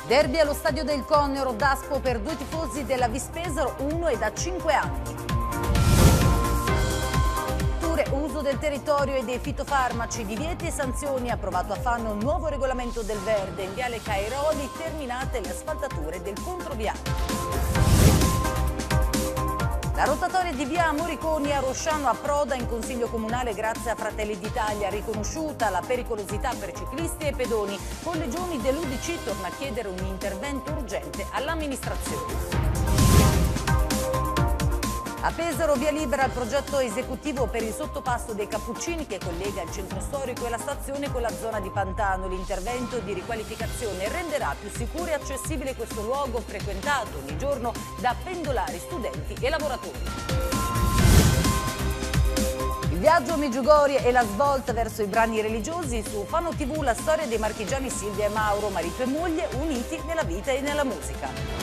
Derby allo stadio del Connero, Daspo per 2 tifosi della Vis Pesaro, uno è da 5 anni. Uso del territorio e dei fitofarmaci, divieti e sanzioni. Approvato a Fano un nuovo regolamento del verde. In viale Cairoli terminate le asfaltature del controviale. La rotatoria di via Moriconi a Rosciano approda in Consiglio Comunale grazie a Fratelli d'Italia. Riconosciuta la pericolosità per ciclisti e pedoni, con Legioni dell'UDC torna a chiedere un intervento urgente all'amministrazione. A Pesaro via libera al progetto esecutivo per il sottopasso dei Cappuccini che collega il centro storico e la stazione con la zona di Pantano. L'intervento di riqualificazione renderà più sicuro e accessibile questo luogo frequentato ogni giorno da pendolari, studenti e lavoratori. Il viaggio a Medjugorje e la svolta verso i brani religiosi. Su Fano TV la storia dei marchigiani Silvia e Mauro, marito e moglie, uniti nella vita e nella musica.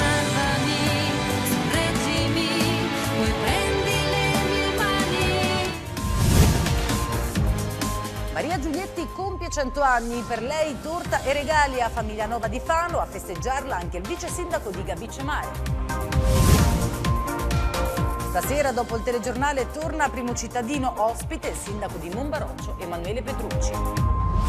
Maria Giulietti compie 100 anni, per lei torta e regali a Famiglia Nova di Fano, a festeggiarla anche il vice sindaco di Gabice Mare. Stasera dopo il telegiornale torna primo cittadino ospite il sindaco di Monbaroccio Emanuele Petrucci.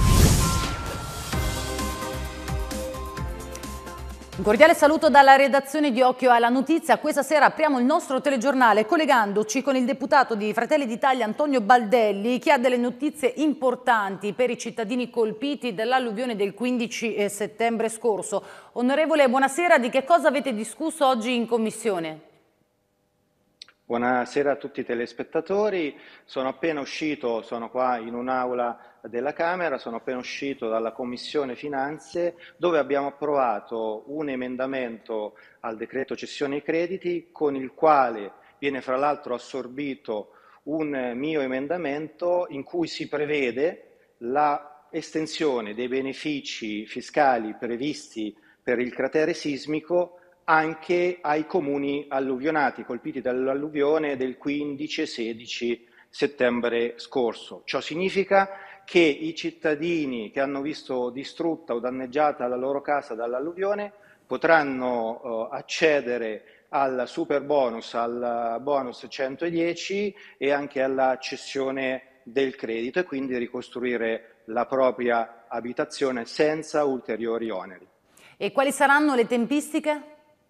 Un cordiale saluto dalla redazione di Occhio alla Notizia. Questa sera apriamo il nostro telegiornale collegandoci con il deputato di Fratelli d'Italia Antonio Baldelli, che ha delle notizie importanti per i cittadini colpiti dall'alluvione del 15 settembre scorso. Onorevole, buonasera. Di che cosa avete discusso oggi in Commissione? Buonasera a tutti i telespettatori. Sono appena uscito, sono qua in un'aula della Camera, sono appena uscito dalla Commissione Finanze dove abbiamo approvato un emendamento al decreto cessione crediti con il quale viene fra l'altro assorbito un mio emendamento in cui si prevede la estensione dei benefici fiscali previsti per il cratere sismico anche ai comuni alluvionati, colpiti dall'alluvione del 15 e 16 settembre scorso. Ciò significa che i cittadini che hanno visto distrutta o danneggiata la loro casa dall'alluvione potranno accedere al super bonus, al bonus 110 e anche alla cessione del credito e quindi ricostruire la propria abitazione senza ulteriori oneri. E quali saranno le tempistiche?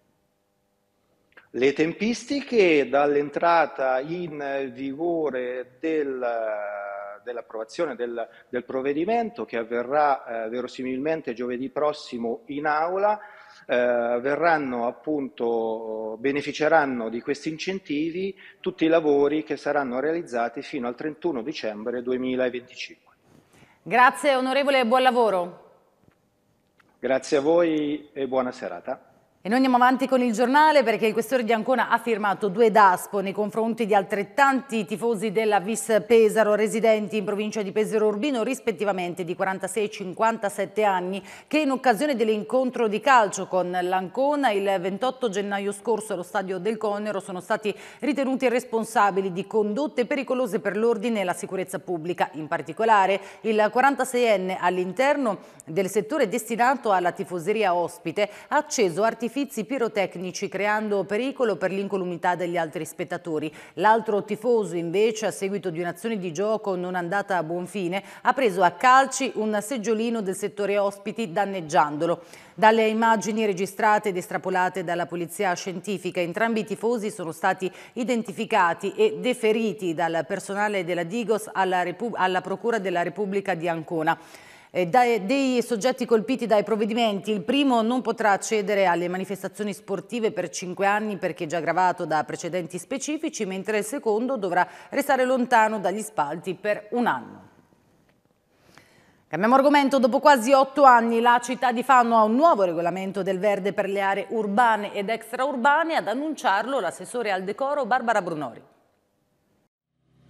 Le tempistiche dall'entrata in vigore dell'approvazione del provvedimento, che avverrà verosimilmente giovedì prossimo in aula, beneficeranno di questi incentivi tutti i lavori che saranno realizzati fino al 31 dicembre 2025. Grazie onorevole, buon lavoro. Grazie a voi e buona serata. E noi andiamo avanti con il giornale perché il questore di Ancona ha firmato 2 DASPO nei confronti di altrettanti tifosi della Vis Pesaro residenti in provincia di Pesaro Urbino rispettivamente di 46 e 57 anni che in occasione dell'incontro di calcio con l'Ancona il 28 gennaio scorso allo stadio del Connero sono stati ritenuti responsabili di condotte pericolose per l'ordine e la sicurezza pubblica. In particolare il 46enne all'interno del settore destinato alla tifoseria ospite ha acceso artificialmente pirotecnici creando pericolo per l'incolumità degli altri spettatori. L'altro tifoso invece a seguito di un'azione di gioco non andata a buon fine ha preso a calci un seggiolino del settore ospiti danneggiandolo. Dalle immagini registrate ed estrapolate dalla polizia scientifica entrambi i tifosi sono stati identificati e deferiti dal personale della Digos alla Procura della Repubblica di Ancona. Dei soggetti colpiti dai provvedimenti, il primo non potrà accedere alle manifestazioni sportive per 5 anni perché già gravato da precedenti specifici, mentre il secondo dovrà restare lontano dagli spalti per 1 anno. Cambiamo argomento, dopo quasi 8 anni la città di Fano ha un nuovo regolamento del verde per le aree urbane ed extraurbane, ad annunciarlo l'assessore al decoro Barbara Brunori.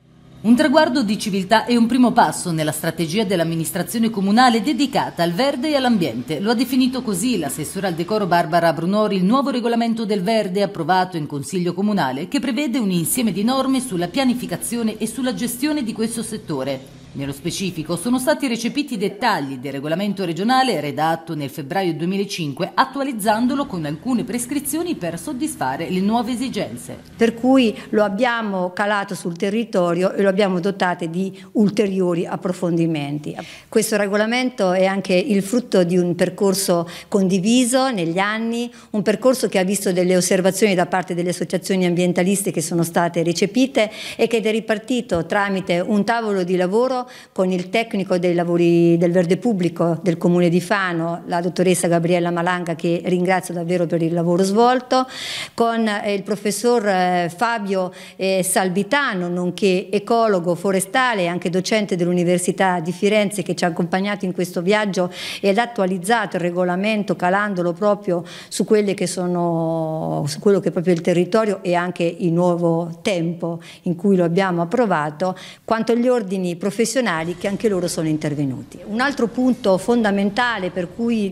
Un traguardo di civiltà e un primo passo nella strategia dell'amministrazione comunale dedicata al verde e all'ambiente. Lo ha definito così l'assessore al decoro Barbara Brunori il nuovo regolamento del verde approvato in Consiglio Comunale, che prevede un insieme di norme sulla pianificazione e sulla gestione di questo settore. Nello specifico sono stati recepiti i dettagli del regolamento regionale redatto nel febbraio 2005, attualizzandolo con alcune prescrizioni per soddisfare le nuove esigenze. Per cui lo abbiamo calato sul territorio e lo abbiamo dotato di ulteriori approfondimenti. Questo regolamento è anche il frutto di un percorso condiviso negli anni, un percorso che ha visto delle osservazioni da parte delle associazioni ambientaliste che sono state recepite e che è ripartito tramite un tavolo di lavoro con il tecnico dei lavori del verde pubblico del Comune di Fano, la dottoressa Gabriella Malanga, che ringrazio davvero per il lavoro svolto, con il professor Fabio Salvitano, nonché ecologo forestale e anche docente dell'Università di Firenze, che ci ha accompagnato in questo viaggio ed ha attualizzato il regolamento calandolo proprio su quelle che sono, su quello che è proprio il territorio e anche il nuovo tempo in cui lo abbiamo approvato, quanto agli ordini professionali che anche loro sono intervenuti. Un altro punto fondamentale per cui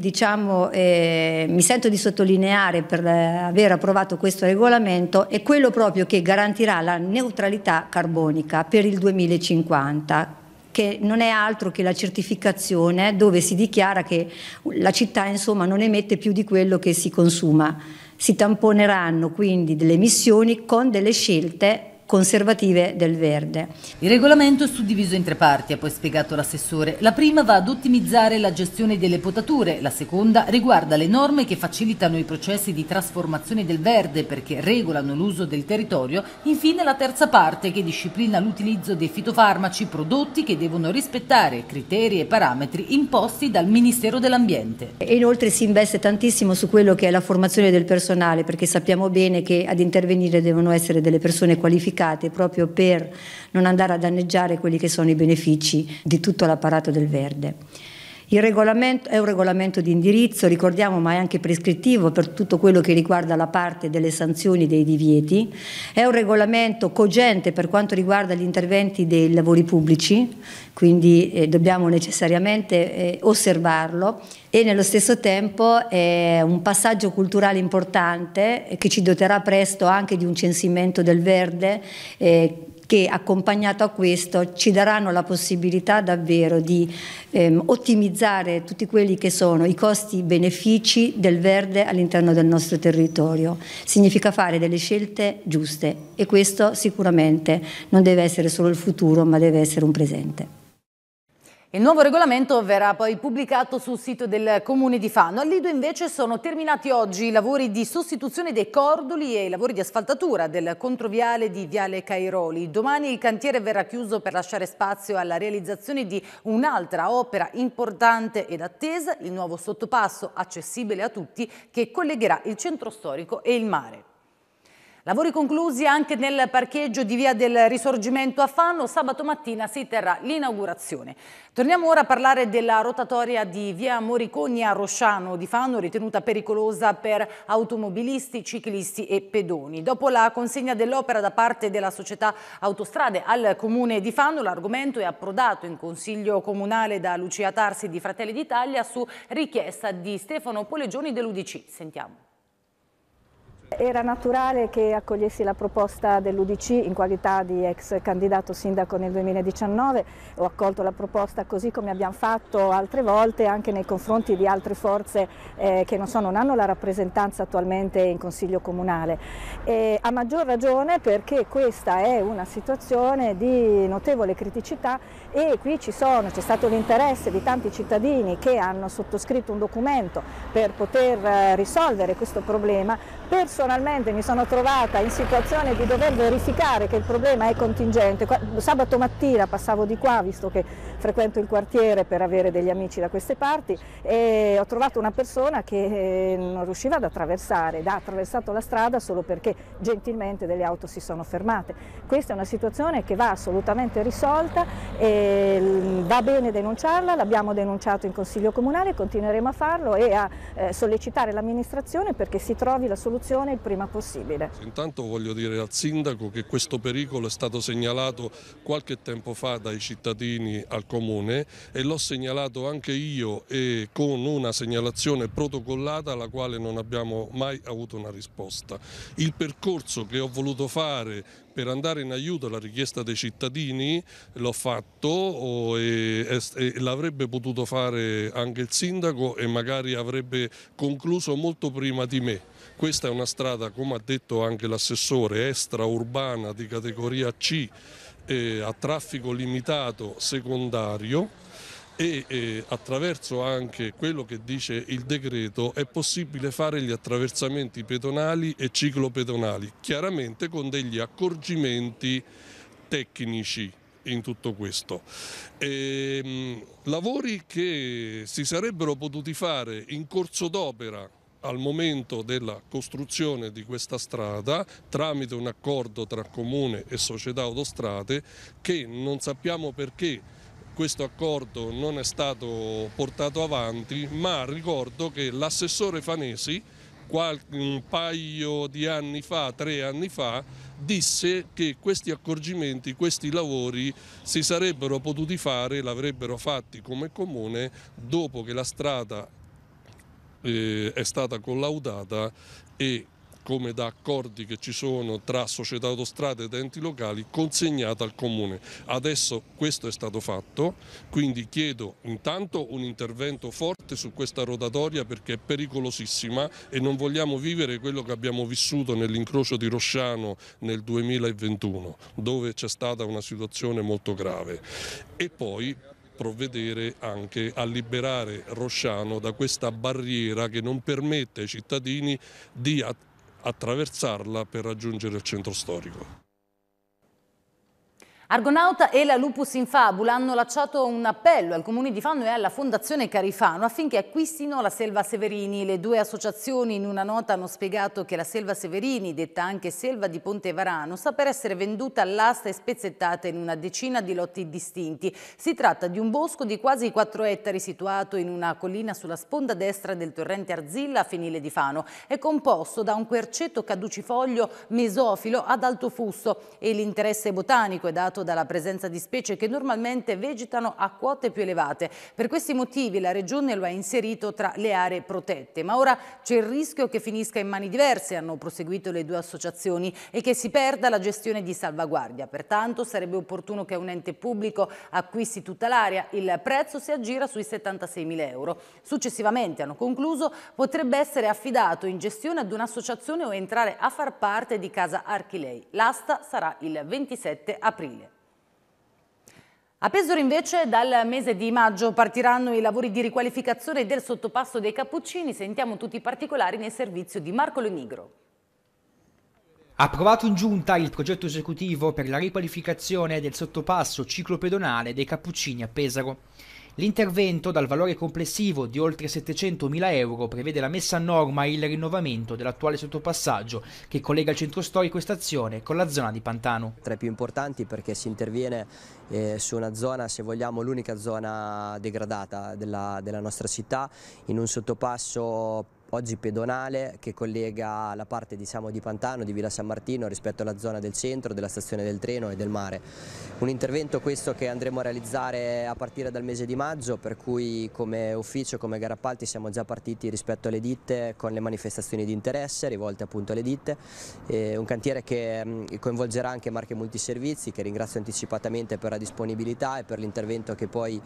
mi sento di sottolineare per aver approvato questo regolamento è quello proprio che garantirà la neutralità carbonica per il 2050, che non è altro che la certificazione dove si dichiara che la città insomma non emette più di quello che si consuma. Si tamponeranno quindi delle emissioni con delle scelte conservative del verde. Il regolamento è suddiviso in tre parti, ha poi spiegato l'assessore. La prima va ad ottimizzare la gestione delle potature, la seconda riguarda le norme che facilitano i processi di trasformazione del verde perché regolano l'uso del territorio, infine la terza parte che disciplina l'utilizzo dei fitofarmaci, prodotti che devono rispettare criteri e parametri imposti dal Ministero dell'Ambiente. E inoltre si investe tantissimo su quello che è la formazione del personale, perché sappiamo bene che ad intervenire devono essere delle persone qualificate proprio per non andare a danneggiare quelli che sono i benefici di tutto l'apparato del verde. Il regolamento è un regolamento di indirizzo, ricordiamo, ma è anche prescrittivo per tutto quello che riguarda la parte delle sanzioni, dei divieti. È un regolamento cogente per quanto riguarda gli interventi dei lavori pubblici, quindi dobbiamo necessariamente osservarlo, e nello stesso tempo è un passaggio culturale importante che ci doterà presto anche di un censimento del verde che accompagnato a questo ci daranno la possibilità davvero di ottimizzare tutti quelli che sono i costi-benefici del verde all'interno del nostro territorio. Significa fare delle scelte giuste e questo sicuramente non deve essere solo il futuro, ma deve essere un presente. Il nuovo regolamento verrà poi pubblicato sul sito del Comune di Fano. A Lido invece sono terminati oggi i lavori di sostituzione dei cordoli e i lavori di asfaltatura del controviale di Viale Cairoli. Domani il cantiere verrà chiuso per lasciare spazio alla realizzazione di un'altra opera importante ed attesa, il nuovo sottopasso accessibile a tutti che collegherà il centro storico e il mare. Lavori conclusi anche nel parcheggio di Via del Risorgimento a Fano. Sabato mattina si terrà l'inaugurazione. Torniamo ora a parlare della rotatoria di Via Moriconi a Rosciano di Fano, ritenuta pericolosa per automobilisti, ciclisti e pedoni. Dopo la consegna dell'opera da parte della società Autostrade al Comune di Fano, l'argomento è approdato in Consiglio Comunale da Lucia Tarsi di Fratelli d'Italia su richiesta di Stefano Poleggioni dell'UDC. Sentiamo. Era naturale che accogliessi la proposta dell'UDC in qualità di ex candidato sindaco nel 2019, ho accolto la proposta così come abbiamo fatto altre volte anche nei confronti di altre forze che non hanno la rappresentanza attualmente in Consiglio Comunale. A maggior ragione perché questa è una situazione di notevole criticità e qui c'è stato l'interesse di tanti cittadini che hanno sottoscritto un documento per poter risolvere questo problema. Personalmente mi sono trovata in situazione di dover verificare che il problema è contingente. Sabato mattina passavo di qua, visto che frequento il quartiere per avere degli amici da queste parti, e ho trovato una persona che non riusciva ad attraversare, ha attraversato la strada solo perché gentilmente delle auto si sono fermate. Questa è una situazione che va assolutamente risolta e va bene denunciarla, l'abbiamo denunciato in Consiglio Comunale, continueremo a farlo e a sollecitare l'amministrazione perché si trovi la soluzione soluzione il prima possibile. Intanto voglio dire al sindaco che questo pericolo è stato segnalato qualche tempo fa dai cittadini al comune e l'ho segnalato anche io, e con una segnalazione protocollata alla quale non abbiamo mai avuto una risposta. Il percorso che ho voluto fare per andare in aiuto alla richiesta dei cittadini l'ho fatto e l'avrebbe potuto fare anche il sindaco e magari avrebbe concluso molto prima di me. Questa è una strada, come ha detto anche l'assessore, extraurbana di categoria C, a traffico limitato secondario, e attraverso anche quello che dice il decreto è possibile fare gli attraversamenti pedonali e ciclopedonali, chiaramente con degli accorgimenti tecnici in tutto questo. Lavori che si sarebbero potuti fare in corso d'opera al momento della costruzione di questa strada tramite un accordo tra Comune e Società Autostrade, che non sappiamo perché questo accordo non è stato portato avanti, ma ricordo che l'assessore Fanesi un paio di anni fa, 3 anni fa, disse che questi accorgimenti, questi lavori si sarebbero potuti fare, l'avrebbero fatti come comune dopo che la strada è stata collaudata e, come da accordi che ci sono tra società autostrade ed enti locali, consegnata al comune. Adesso questo è stato fatto, quindi chiedo intanto un intervento forte su questa rotatoria perché è pericolosissima e non vogliamo vivere quello che abbiamo vissuto nell'incrocio di Rosciano nel 2021, dove c'è stata una situazione molto grave. E poi provvedere anche a liberare Rosciano da questa barriera che non permette ai cittadini di attraversarla per raggiungere il centro storico. Argonauta e la Lupus in Fabula hanno lanciato un appello al Comune di Fano e alla Fondazione Carifano affinché acquistino la Selva Severini. Le due associazioni in una nota hanno spiegato che la Selva Severini, detta anche Selva di Ponte Varano, sta per essere venduta all'asta e spezzettata in una decina di lotti distinti. Si tratta di un bosco di quasi 4 ettari situato in una collina sulla sponda destra del torrente Arzilla a Finile di Fano. È composto da un querceto caducifoglio mesofilo ad alto fusto e l'interesse botanico è dato dalla presenza di specie che normalmente vegetano a quote più elevate. Per questi motivi la Regione lo ha inserito tra le aree protette, ma ora c'è il rischio che finisca in mani diverse, hanno proseguito le due associazioni, e che si perda la gestione di salvaguardia. Pertanto sarebbe opportuno che un ente pubblico acquisti tutta l'area. Il prezzo si aggira sui 76.000 euro. Successivamente, hanno concluso, potrebbe essere affidato in gestione ad un'associazione o entrare a far parte di Casa Archilei. L'asta sarà il 27 aprile. A Pesaro invece dal mese di maggio partiranno i lavori di riqualificazione del sottopasso dei Cappuccini. Sentiamo tutti i particolari nel servizio di Marco Lenigro. Approvato in giunta il progetto esecutivo per la riqualificazione del sottopasso ciclopedonale dei Cappuccini a Pesaro. L'intervento, dal valore complessivo di oltre 700.000 euro, prevede la messa a norma e il rinnovamento dell'attuale sottopassaggio che collega il centro storico e stazione con la zona di Pantano. Tra i più importanti perché si interviene su una zona, se vogliamo, l'unica zona degradata della nostra città, in un sottopasso oggi pedonale che collega la parte di Pantano, di Villa San Martino rispetto alla zona del centro, della stazione del treno e del mare. Un intervento questo che andremo a realizzare a partire dal mese di maggio, per cui come ufficio, come gara appalti siamo già partiti rispetto alle ditte con le manifestazioni di interesse rivolte appunto alle ditte. Un cantiere che coinvolgerà anche Marche Multiservizi, che ringrazio anticipatamente per la disponibilità e per l'intervento che poi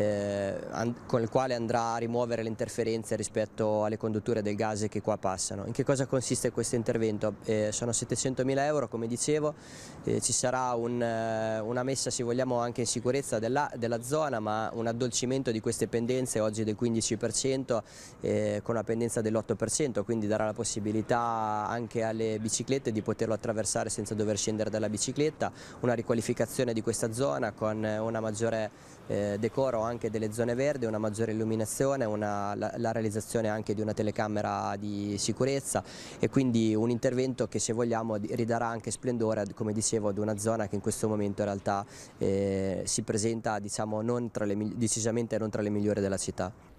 con il quale andrà a rimuovere le interferenze rispetto alle condutture del gas che qua passano. In che cosa consiste questo intervento? Sono 700.000 euro, come dicevo, ci sarà una messa, se vogliamo, anche in sicurezza della zona, ma un addolcimento di queste pendenze oggi del 15% con una pendenza dell'8%, quindi darà la possibilità anche alle biciclette di poterlo attraversare senza dover scendere dalla bicicletta, una riqualificazione di questa zona con una maggiore decoro anche delle zone verdi, una maggiore illuminazione, la realizzazione anche di una telecamera di sicurezza e quindi un intervento che, se vogliamo, ridarà anche splendore, come dicevo, ad una zona che in questo momento in realtà si presenta decisamente non tra le migliori della città.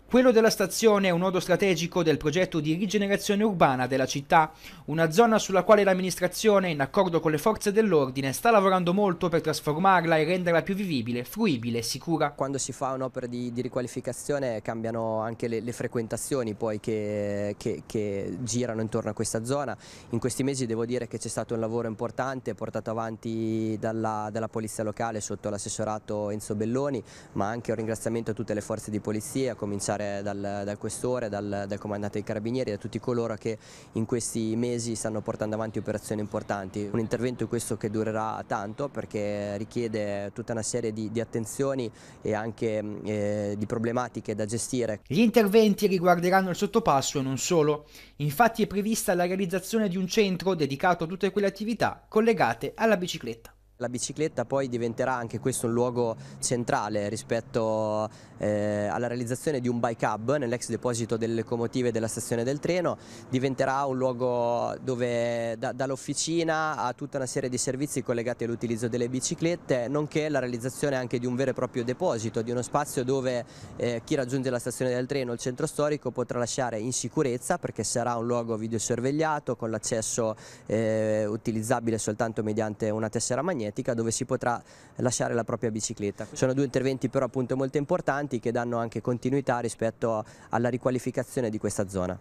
Quello della stazione è un nodo strategico del progetto di rigenerazione urbana della città, una zona sulla quale l'amministrazione, in accordo con le forze dell'ordine, sta lavorando molto per trasformarla e renderla più vivibile, fruibile e sicura. Quando si fa un'opera di riqualificazione cambiano anche le frequentazioni poi che girano intorno a questa zona. In questi mesi devo dire che c'è stato un lavoro importante portato avanti dalla polizia locale sotto l'assessorato Enzo Belloni, ma anche un ringraziamento a tutte le forze di polizia, a cominciare dal questore, dal comandante dei carabinieri, da tutti coloro che in questi mesi stanno portando avanti operazioni importanti. Un intervento questo che durerà tanto perché richiede tutta una serie di attenzioni e anche di problematiche da gestire. Gli interventi riguarderanno il sottopasso e non solo. Infatti è prevista la realizzazione di un centro dedicato a tutte quelle attività collegate alla bicicletta. La bicicletta poi diventerà anche questo un luogo centrale rispetto alla realizzazione di un bike hub nell'ex deposito delle locomotive della stazione del treno. Diventerà un luogo dove dall'officina a tutta una serie di servizi collegati all'utilizzo delle biciclette, nonché la realizzazione anche di un vero e proprio deposito, di uno spazio dove chi raggiunge la stazione del treno, il centro storico, potrà lasciare in sicurezza, perché sarà un luogo videosorvegliato con l'accesso utilizzabile soltanto mediante una tessera magnetica, dove si potrà lasciare la propria bicicletta. Sono due interventi però appunto molto importanti che danno anche continuità rispetto alla riqualificazione di questa zona.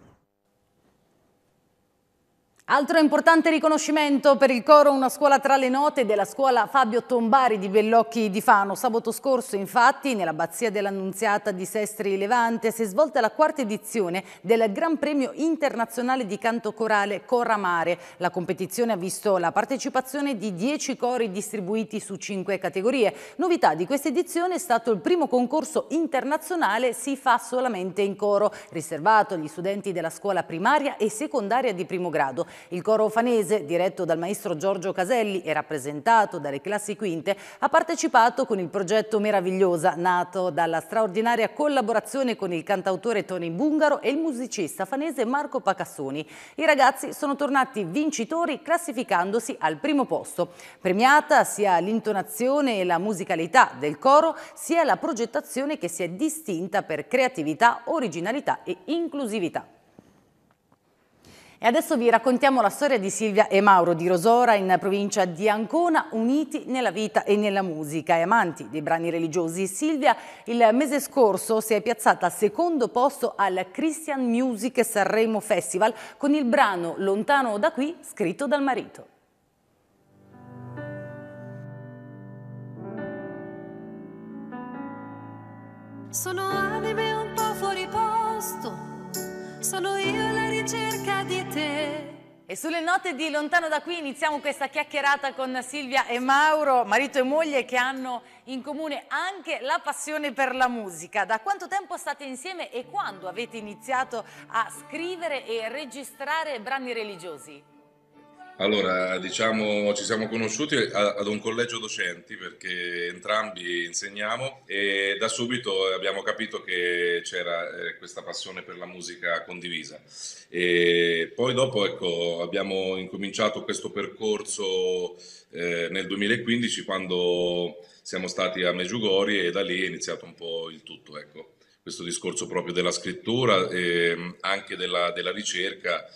Altro importante riconoscimento per il coro Una scuola tra le note della scuola Fabio Tombari di Bellocchi di Fano. Sabato scorso, infatti, nell'abbazia dell'Annunziata di Sestri Levante si è svolta la quarta edizione del Gran Premio Internazionale di Canto Corale Coramare. La competizione ha visto la partecipazione di 10 cori distribuiti su 5 categorie. Novità di questa edizione è stato il primo concorso internazionale Si fa solamente in coro, riservato agli studenti della scuola primaria e secondaria di primo grado. Il coro fanese, diretto dal maestro Giorgio Caselli e rappresentato dalle classi quinte, ha partecipato con il progetto Meravigliosa, nato dalla straordinaria collaborazione con il cantautore Tony Bungaro e il musicista fanese Marco Pacassoni. I ragazzi sono tornati vincitori classificandosi al primo posto. Premiata sia l'intonazione e la musicalità del coro, sia la progettazione che si è distinta per creatività, originalità e inclusività. E adesso vi raccontiamo la storia di Silvia e Mauro di Rosora, in provincia di Ancona, uniti nella vita e nella musica e amanti dei brani religiosi. Silvia il mese scorso si è piazzata al secondo posto al Christian Music Sanremo Festival con il brano Lontano da qui, scritto dal marito. Sono anime un po' fuori posto, sono io alla ricerca di te. E sulle note di Lontano da qui iniziamo questa chiacchierata con Silvia e Mauro, marito e moglie che hanno in comune anche la passione per la musica. Da quanto tempo state insieme e quando avete iniziato a scrivere e registrare brani religiosi? Allora, diciamo, ci siamo conosciuti ad un collegio docenti perché entrambi insegniamo e da subito abbiamo capito che c'era questa passione per la musica condivisa. E poi dopo, ecco, abbiamo incominciato questo percorso nel 2015 quando siamo stati a Meggiugori e da lì è iniziato un po' il tutto, ecco. Questo discorso proprio della scrittura e anche della ricerca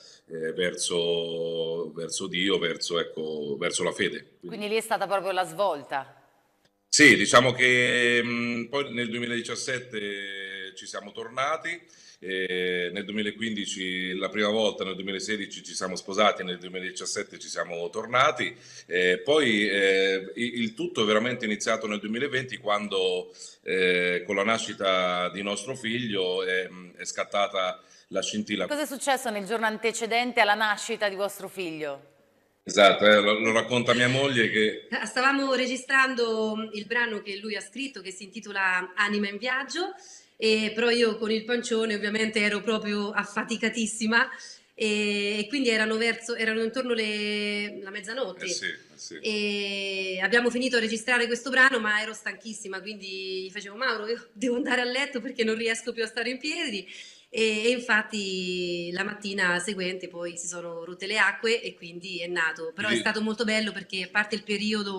verso Dio, verso la fede. Quindi lì è stata proprio la svolta? Sì, diciamo che poi nel 2017 ci siamo tornati, nel 2015 la prima volta, nel 2016 ci siamo sposati, nel 2017 ci siamo tornati, poi il tutto è veramente iniziato nel 2020 quando con la nascita di nostro figlio è scattata la scintilla. Cosa è successo nel giorno antecedente alla nascita di vostro figlio? Esatto, lo racconta mia moglie che... Stavamo registrando il brano che lui ha scritto che si intitola Anima in viaggio, però io con il pancione ovviamente ero proprio affaticatissima e quindi erano intorno la mezzanotte. Sì. E abbiamo finito a registrare questo brano, ma ero stanchissima, quindi gli facevo: Mauro, io devo andare a letto perché non riesco più a stare in piedi. E infatti la mattina seguente poi si sono rotte le acque e quindi è nato. Però è stato molto bello perché, a parte il periodo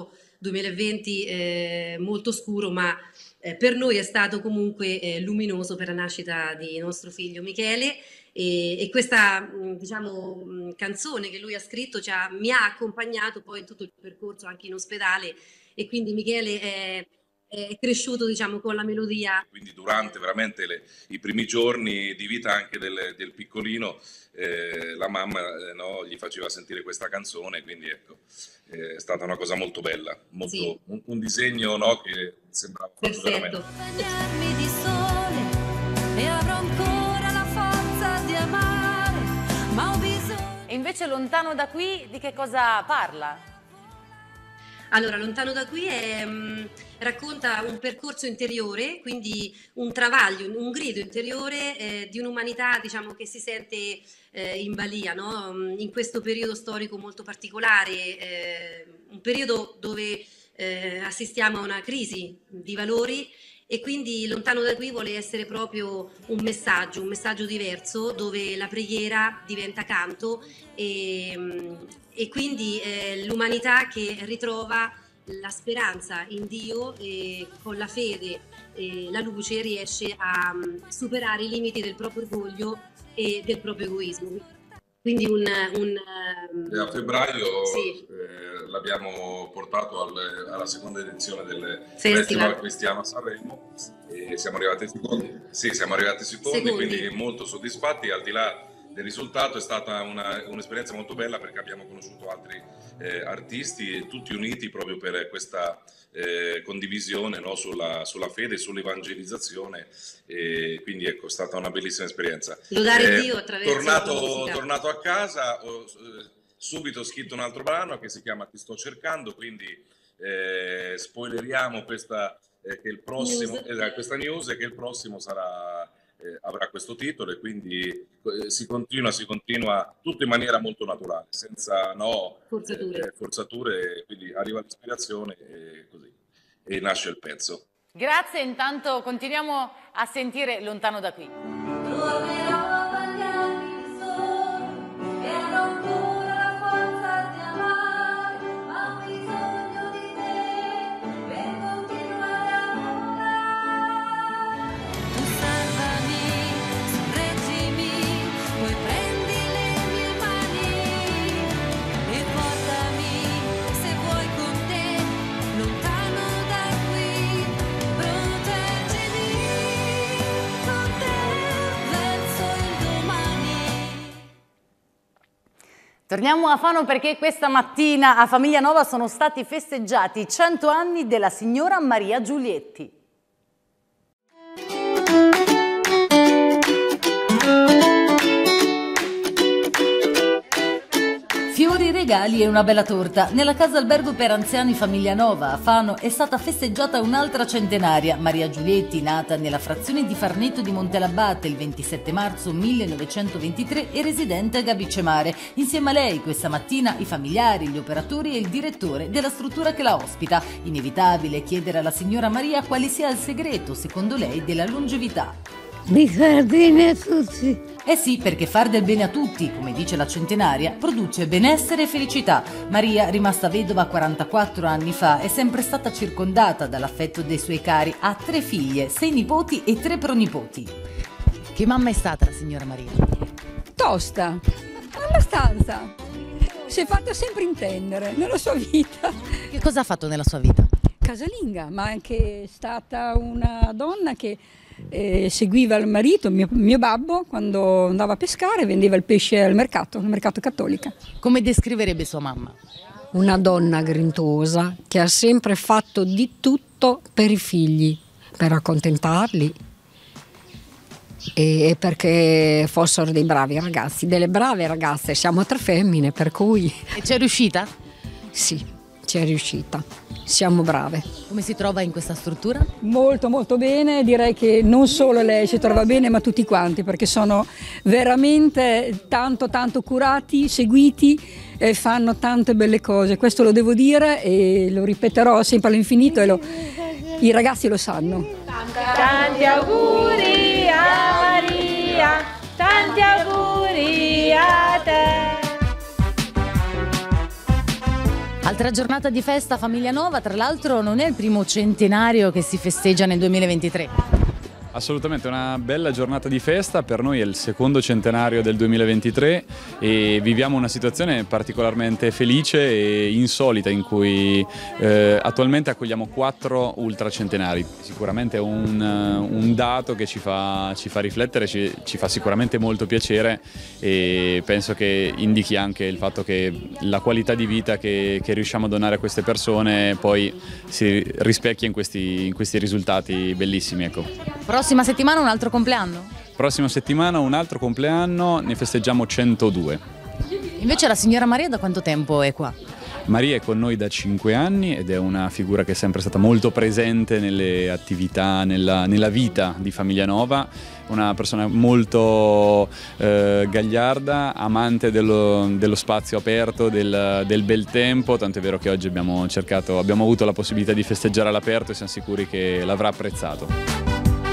2020 molto scuro, ma per noi è stato comunque luminoso per la nascita di nostro figlio Michele, e questa diciamo, canzone che lui ha scritto mi ha accompagnato poi in tutto il percorso anche in ospedale, e quindi Michele è cresciuto diciamo con la melodia. Quindi durante veramente i primi giorni di vita anche del piccolino, la mamma no, gli faceva sentire questa canzone, quindi ecco, è stata una cosa molto bella, molto, sì. un disegno no, che sembrava fatto veramente. Bagnarmi di sole e avrò ancora la forza di amare, ma ho bisogno. E invece Lontano da qui di che cosa parla? Allora, Lontano da qui racconta un percorso interiore, quindi un travaglio, un grido interiore di un'umanità diciamo, che si sente in balia, no? In questo periodo storico molto particolare, un periodo dove assistiamo a una crisi di valori, e quindi Lontano da qui vuole essere proprio un messaggio diverso, dove la preghiera diventa canto, e quindi l'umanità che ritrova la speranza in Dio, e con la fede e la luce riesce a superare i limiti del proprio orgoglio e del proprio egoismo. Quindi a febbraio sì. L'abbiamo portato alla seconda edizione del Festival Cristiano a Sanremo, e siamo arrivati secondi. Sì, siamo arrivati secondi, quindi molto soddisfatti. Al di là del risultato è stata un'esperienza molto bella, perché abbiamo conosciuto altri artisti, tutti uniti proprio per questa condivisione no, sulla fede, sull'evangelizzazione, e quindi ecco, è stata una bellissima esperienza. Lodare Dio attraverso la musica. Tornato a casa ho subito scritto un altro brano che si chiama Ti sto cercando, quindi spoileriamo questa news, che il prossimo avrà questo titolo, e quindi si continua tutto in maniera molto naturale, senza forzature, quindi arriva l'ispirazione e così, e nasce il pezzo. Grazie, intanto continuiamo a sentire Lontano da qui. Torniamo a Fano, perché questa mattina a Famiglia Nova sono stati festeggiati i 100 anni della signora Maria Giulietti. Fiori, regali e una bella torta. Nella casa albergo per anziani Famiglia Nova a Fano è stata festeggiata un'altra centenaria. Maria Giulietti, nata nella frazione di Farneto di Montelabate il 27 marzo 1923 e residente a Gabicemare. Insieme a lei questa mattina i familiari, gli operatori e il direttore della struttura che la ospita. Inevitabile chiedere alla signora Maria quale sia il segreto, secondo lei, della longevità. Di far bene a tutti. Eh sì, perché far del bene a tutti, come dice la centenaria, produce benessere e felicità. Maria, rimasta vedova 44 anni fa, è sempre stata circondata dall'affetto dei suoi cari. Ha 3 figlie, 6 nipoti e 3 pronipoti. Che mamma è stata la signora Maria? Tosta, abbastanza. Si è fatta sempre intendere nella sua vita. Che cosa ha fatto nella sua vita? Casalinga, ma anche stata una donna che seguiva il marito, mio babbo, quando andava a pescare, vendeva il pesce al mercato cattolico. Come descriverebbe sua mamma? Una donna grintosa che ha sempre fatto di tutto per i figli, per accontentarli e perché fossero dei bravi ragazzi, delle brave ragazze. Siamo 3 femmine, per cui... E c'è riuscita? Sì, c'è riuscita. Siamo brave. Come si trova in questa struttura? Molto molto bene, direi che non solo lei si trova bene, ma tutti quanti, perché sono veramente tanto curati, seguiti e fanno tante belle cose. Questo lo devo dire e lo ripeterò sempre all'infinito, e i ragazzi lo sanno. Tanti auguri a Maria, tanti auguri a te. Altra giornata di festa a Famiglia Nova, tra l'altro non è il primo centenario che si festeggia nel 2023. Assolutamente, una bella giornata di festa, per noi è il secondo centenario del 2023 e viviamo una situazione particolarmente felice e insolita in cui attualmente accogliamo 4 ultracentenari. Sicuramente è un dato che ci fa riflettere, ci fa sicuramente molto piacere e penso che indichi anche il fatto che la qualità di vita che riusciamo a donare a queste persone poi si rispecchia in questi risultati bellissimi. Ecco. Prossima settimana un altro compleanno? Prossima settimana un altro compleanno, ne festeggiamo 102. Invece la signora Maria da quanto tempo è qua? Maria è con noi da 5 anni ed è una figura che è sempre stata molto presente nelle attività, nella vita di Famiglia Nova, una persona molto gagliarda, amante dello spazio aperto, del bel tempo, tanto è vero che oggi abbiamo avuto la possibilità di festeggiare all'aperto e siamo sicuri che l'avrà apprezzato.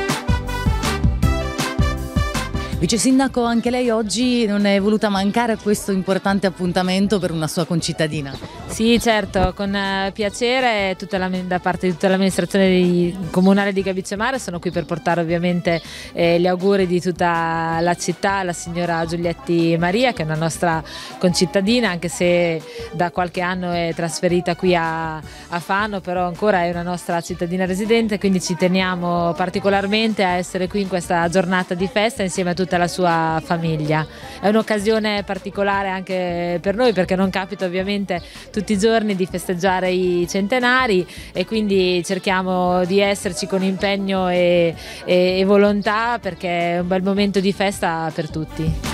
Vice Sindaco, anche lei oggi non è voluta mancare a questo importante appuntamento per una sua concittadina? Sì, certo, con piacere da parte di tutta l'amministrazione comunale di Gabicemare. Sono qui per portare ovviamente gli auguri di tutta la città alla signora Giulietti Maria, che è una nostra concittadina, anche se da qualche anno è trasferita qui a Fano, però ancora è una nostra cittadina residente, quindi ci teniamo particolarmente a essere qui in questa giornata di festa insieme a tutta la sua famiglia. È un'occasione particolare anche per noi perché non capita ovviamente tutti i giorni di festeggiare i centenari e quindi cerchiamo di esserci con impegno e volontà perché è un bel momento di festa per tutti.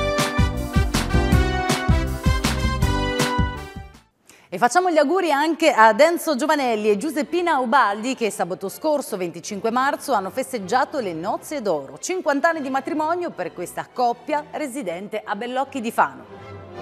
E facciamo gli auguri anche ad Enzo Giovanelli e Giuseppina Ubaldi che sabato scorso, 25 marzo, hanno festeggiato le nozze d'oro. 50 anni di matrimonio per questa coppia residente a Bellocchi di Fano.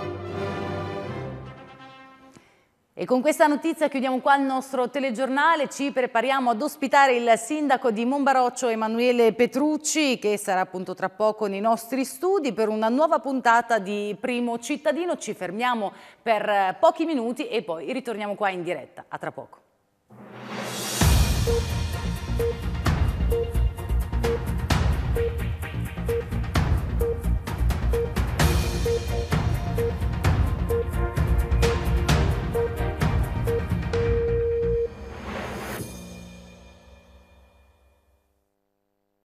E con questa notizia chiudiamo qua il nostro telegiornale, ci prepariamo ad ospitare il sindaco di Monbaroccio Emanuele Petrucci che sarà appunto tra poco nei nostri studi per una nuova puntata di Primo Cittadino. Ci fermiamo per pochi minuti e poi ritorniamo qua in diretta. A tra poco.